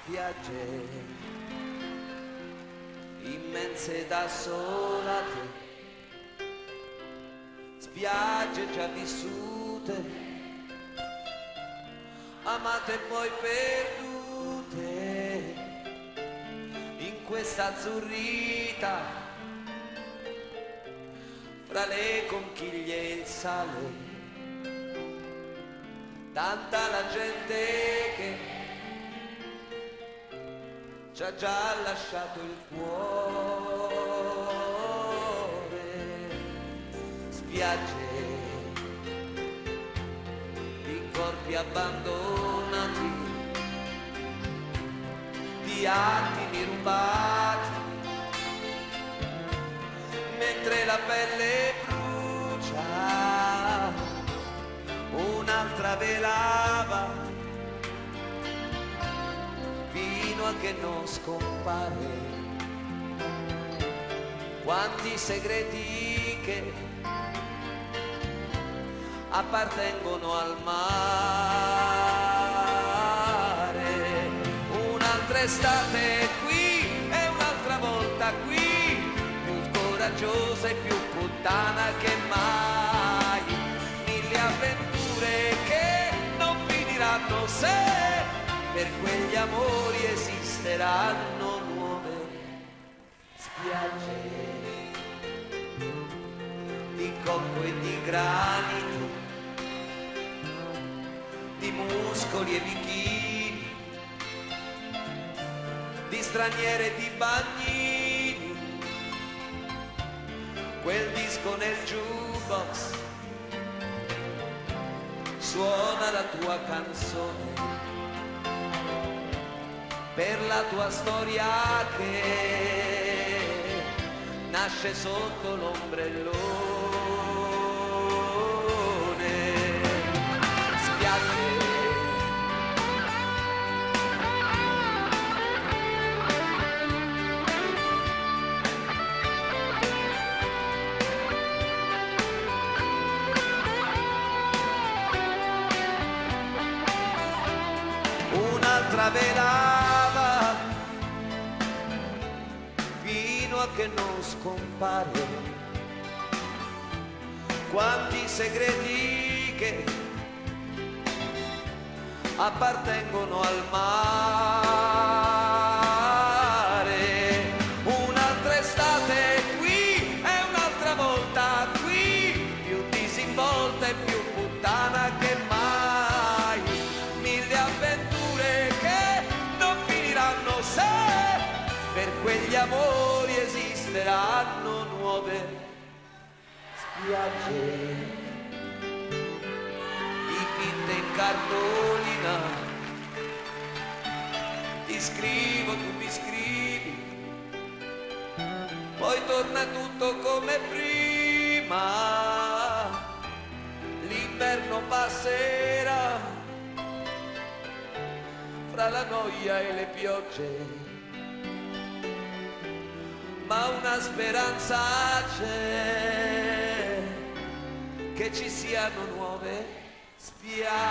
spiagge immense da desolate, spiagge già vissute, amate e poi perdute in questa azzurrita fra le conchiglie e il sale. Tanta la gente che ci ha già lasciato il cuore, spiagge di corpi abbandonati, di attimi rubati, mentre la pelle brucia, un'altra velava, fino a che non scompare. Quanti segreti che appartengono al mare. Un'altra estate qui e un'altra volta qui, più coraggiosa e più puttana che mai. Mille avventure che non finiranno se per quegli amori esisteranno nuove spiagge di cocco e di granito, di muscoli e bikini, di straniere e di bagnini. Quel disco nel jukebox suona la tua canzone per la tua storia che nasce sotto l'ombrellone. Spiagge un'altra velava fino a che non scompare. Quanti segreti che appartengono al mare. Un'altra estate qui e un'altra volta qui, più disinvolta e più puttana che mai. Mille avventure che non finiranno se per quegli amori esisteranno nuove spiagge dipinte in cartolina. Ti scrivo, tu mi scrivi, poi torna tutto come prima. L'inverno passerà fra la noia e le piogge, ma una speranza c'è, che ci siano nuove spiagge.